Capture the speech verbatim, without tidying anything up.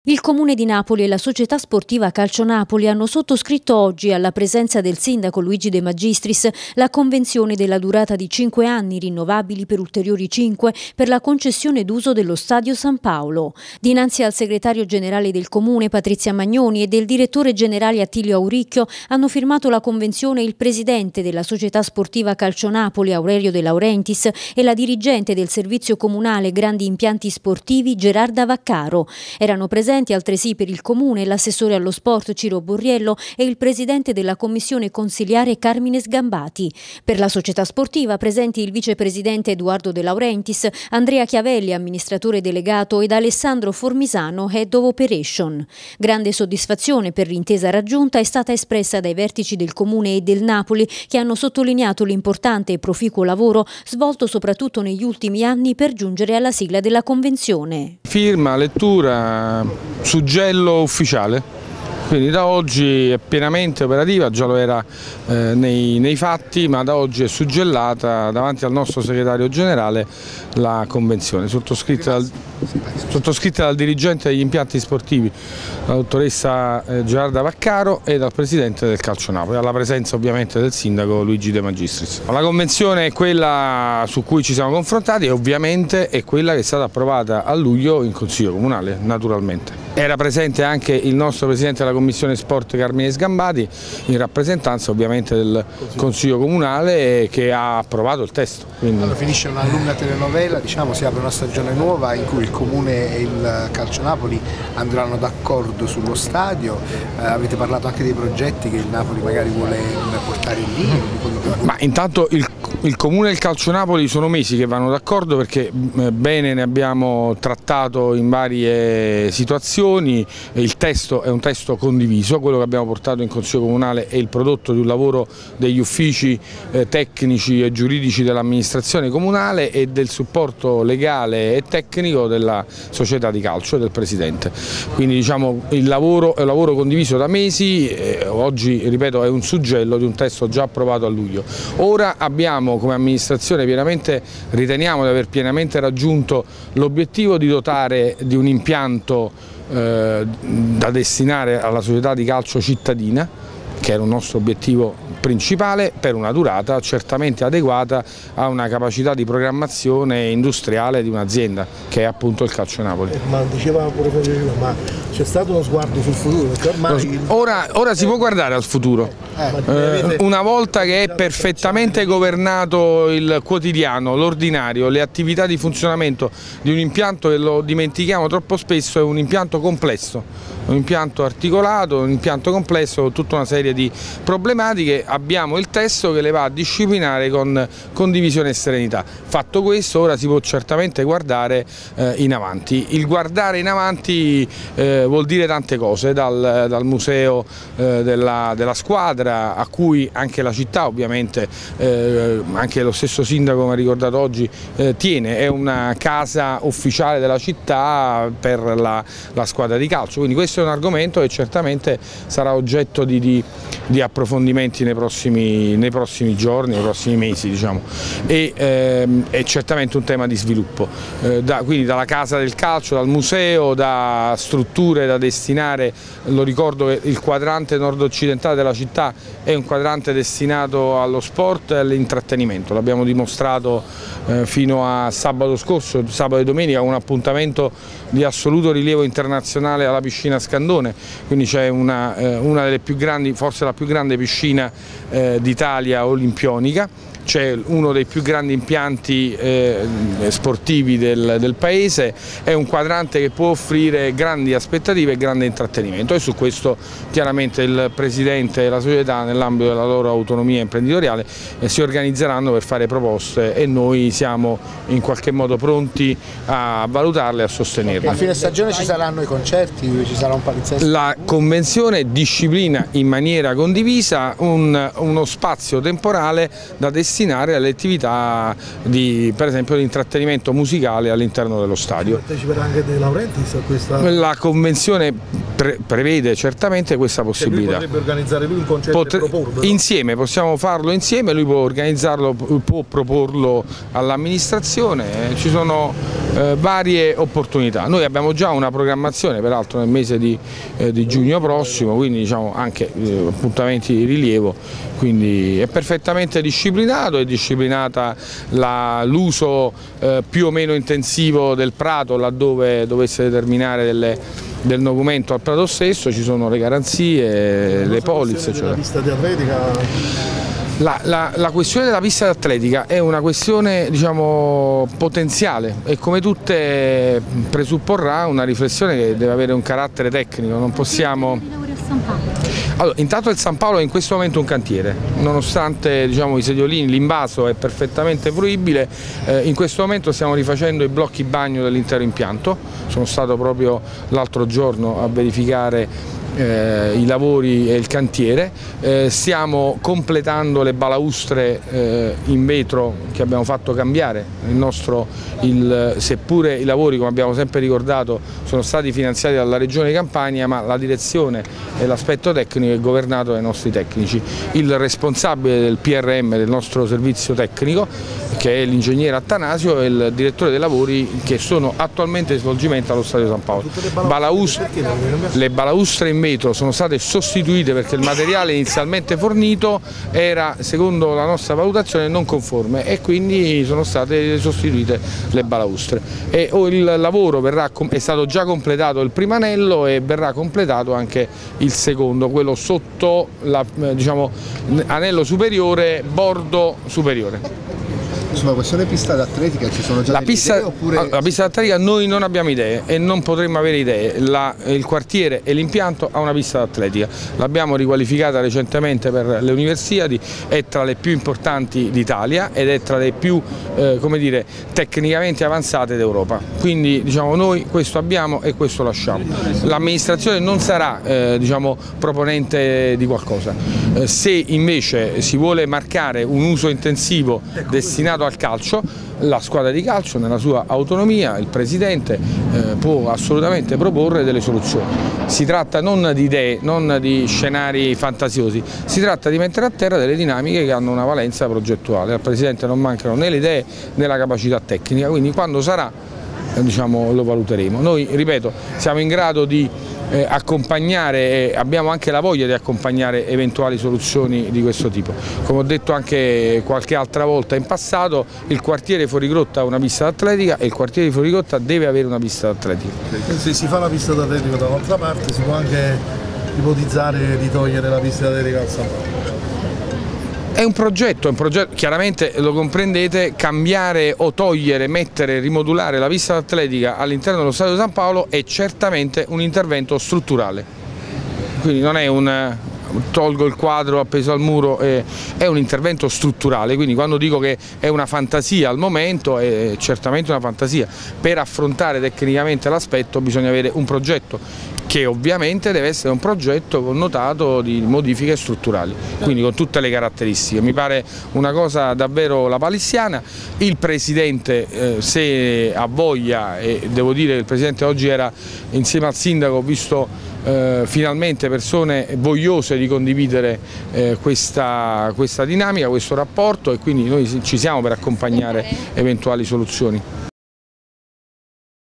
Il Comune di Napoli e la società sportiva Calcio Napoli hanno sottoscritto oggi, alla presenza del sindaco Luigi De Magistris, la convenzione della durata di cinque anni, rinnovabili per ulteriori cinque, per la concessione d'uso dello Stadio San Paolo. Dinanzi al segretario generale del Comune, Patrizia Magnoni, e del direttore generale Attilio Auricchio, hanno firmato la convenzione il presidente della società sportiva Calcio Napoli, Aurelio De Laurentiis, e la dirigente del servizio comunale Grandi Impianti Sportivi, Gerarda Vaccaro. Erano presenti altresì per il Comune l'assessore allo sport Ciro Borriello e il presidente della commissione consiliare Carmine Sgambati. Per la società sportiva presenti il vicepresidente Edoardo De Laurentiis, Andrea Chiavelli, amministratore delegato, ed Alessandro Formisano, Head of Operation. Grande soddisfazione per l'intesa raggiunta è stata espressa dai vertici del Comune e del Napoli, che hanno sottolineato l'importante e proficuo lavoro svolto soprattutto negli ultimi anni per giungere alla sigla della convenzione. Firma, lettura, suggello ufficiale, quindi da oggi è pienamente operativa, già lo era eh, nei, nei fatti, ma da oggi è suggellata davanti al nostro segretario generale la convenzione, sottoscritta dal, sottoscritta dal dirigente degli impianti sportivi, la dottoressa eh, Gerarda Vaccaro, e dal presidente del Calcio Napoli, alla presenza ovviamente del sindaco Luigi De Magistris. La convenzione è quella su cui ci siamo confrontati e ovviamente è quella che è stata approvata a luglio in Consiglio Comunale, naturalmente. Era presente anche il nostro presidente della Commissione Sport Carmine Sgambati, in rappresentanza ovviamente del Consiglio Comunale, che ha approvato il testo. Quindi... Allora finisce una lunga telenovela, diciamo, si apre una stagione nuova in cui il Comune e il Calcio Napoli andranno d'accordo sullo stadio. Eh, avete parlato anche dei progetti che il Napoli magari vuole portare lì? Ma intanto il, il Comune e il Calcio Napoli sono mesi che vanno d'accordo, perché eh, bene ne abbiamo trattato in varie situazioni. Il testo è un testo condiviso, quello che abbiamo portato in Consiglio Comunale è il prodotto di un lavoro degli uffici eh, tecnici e giuridici dell'amministrazione comunale e del supporto legale e tecnico della società di calcio e del presidente. Quindi diciamo il lavoro è un lavoro condiviso da mesi, eh, oggi ripeto è un suggello di un testo già approvato a luglio. Ora abbiamo come amministrazione pienamente, riteniamo di aver pienamente raggiunto l'obiettivo di dotare di un impianto Eh, da destinare alla società di calcio cittadina, che era un nostro obiettivo principale, per una durata certamente adeguata a una capacità di programmazione industriale di un'azienda che è appunto il Calcio Napoli. Ma diceva pure Federico, ma c'è stato uno sguardo sul futuro? Ormai... Ora, ora si può guardare al futuro, eh, una volta che è perfettamente governato il quotidiano, l'ordinario, le attività di funzionamento di un impianto che, lo dimentichiamo troppo spesso, è un impianto complesso, un impianto articolato, un impianto complesso con tutta una serie di problematiche. Abbiamo il testo che le va a disciplinare con condivisione e serenità. Fatto questo, ora si può certamente guardare eh, in avanti. Il guardare in avanti eh, vuol dire tante cose, dal, dal museo eh, della, della squadra, a cui anche la città ovviamente, eh, anche lo stesso sindaco mi ha ricordato oggi, eh, tiene, è una casa ufficiale della città per la, la squadra di calcio, quindi questo è un argomento che certamente sarà oggetto di, di, di approfondimenti nei prossimi, nei prossimi giorni, nei prossimi mesi, diciamo. E ehm, è certamente un tema di sviluppo, eh, da, quindi dalla casa del calcio, dal museo, da strutture da destinare. Lo ricordo che il quadrante nord-occidentale della città è un quadrante destinato allo sport e all'intrattenimento, l'abbiamo dimostrato eh, fino a sabato scorso, sabato e domenica, un appuntamento di assoluto rilievo internazionale alla piscina Scandone, quindi c'è una, eh, una delle più grandi, forse la più grande piscina eh, d'Italia olimpionica. C'è uno dei più grandi impianti eh, sportivi del, del paese, è un quadrante che può offrire grandi aspettative e grande intrattenimento, e su questo chiaramente il presidente e la società, nell'ambito della loro autonomia imprenditoriale, eh, si organizzeranno per fare proposte, e noi siamo in qualche modo pronti a valutarle e a sostenerle. A fine stagione ci saranno i concerti, ci sarà un palinsesto? La convenzione disciplina in maniera condivisa un, uno spazio temporale da destinare destinare alle attività di, per esempio, di intrattenimento musicale all'interno dello stadio. Parteciperà anche De Laurentiis a questa... La convenzione pre prevede certamente questa possibilità. Cioè lui potrebbe organizzare lui un concerto Potre... e proporlo? Insieme, possiamo farlo insieme, lui può organizzarlo, può proporlo all'amministrazione, ci sono eh, varie opportunità. Noi abbiamo già una programmazione, peraltro nel mese di, eh, di giugno prossimo, quindi diciamo anche eh, appuntamenti di rilievo, quindi è perfettamente disciplinato, è disciplinata l'uso eh, più o meno intensivo del prato laddove dovesse determinare delle, del nocumento al prato stesso, ci sono le garanzie, le polizze. Cioè. La pista di atletica... La, la, la questione della pista atletica è una questione, diciamo, potenziale e come tutte presupporrà una riflessione che deve avere un carattere tecnico, non possiamo... Allora, intanto il San Paolo è in questo momento un cantiere, nonostante, diciamo, i sediolini, l'invaso è perfettamente fruibile, eh, in questo momento stiamo rifacendo i blocchi bagno dell'intero impianto, sono stato proprio l'altro giorno a verificare Eh, i lavori e il cantiere, eh, stiamo completando le balaustre eh, in vetro che abbiamo fatto cambiare, il nostro, il, seppure i lavori, come abbiamo sempre ricordato, sono stati finanziati dalla Regione Campania, ma la direzione e l'aspetto tecnico è governato dai nostri tecnici. Il responsabile del P R M, del nostro servizio tecnico, che è l'ingegnere Attanasio, e il direttore dei lavori che sono attualmente in svolgimento allo Stadio San Paolo. Balaustre, le balaustre in vetro sono state sostituite perché il materiale inizialmente fornito era, secondo la nostra valutazione, non conforme e quindi sono state sostituite le balaustre. E il lavoro verrà, è stato già completato il primo anello e verrà completato anche il secondo, quello sotto la, diciamo, anello superiore, bordo superiore. Sulla questione pista d'atletica ci sono già la delle pista, idee oppure... La pista d'atletica noi non abbiamo idee e non potremmo avere idee, la, il quartiere e l'impianto ha una pista d'atletica, l'abbiamo riqualificata recentemente per le Universiadi, è tra le più importanti d'Italia ed è tra le più eh, come dire, tecnicamente avanzate d'Europa, quindi diciamo, noi questo abbiamo e questo lasciamo. L'amministrazione non sarà eh, diciamo, proponente di qualcosa, eh, se invece si vuole marcare un uso intensivo destinato al calcio, la squadra di calcio nella sua autonomia, il presidente eh, può assolutamente proporre delle soluzioni. Si tratta non di idee, non di scenari fantasiosi, si tratta di mettere a terra delle dinamiche che hanno una valenza progettuale. Al presidente non mancano né le idee né la capacità tecnica, quindi quando sarà eh, diciamo, lo valuteremo. Noi, ripeto, siamo in grado di Eh, accompagnare e abbiamo anche la voglia di accompagnare eventuali soluzioni di questo tipo. Come ho detto anche qualche altra volta in passato, il quartiere Fuorigrotta ha una pista d'atletica e il quartiere di Fuorigrotta deve avere una pista d'atletica. Se si fa la pista d'atletica dall'altra parte si può anche ipotizzare di togliere la pista d'atletica al San Paolo. È un progetto, è un progetto, chiaramente lo comprendete, cambiare o togliere, mettere, rimodulare la pista atletica all'interno dello Stadio San Paolo è certamente un intervento strutturale, quindi non è un tolgo il quadro appeso al muro, è, è un intervento strutturale, quindi quando dico che è una fantasia al momento è certamente una fantasia, per affrontare tecnicamente l'aspetto bisogna avere un progetto che ovviamente deve essere un progetto connotato di modifiche strutturali, quindi con tutte le caratteristiche. Mi pare una cosa davvero lapalissiana. Il Presidente eh, se ha voglia, e devo dire che il Presidente oggi era insieme al Sindaco, ho visto eh, finalmente persone vogliose di condividere eh, questa, questa dinamica, questo rapporto, e quindi noi ci siamo per accompagnare eventuali soluzioni.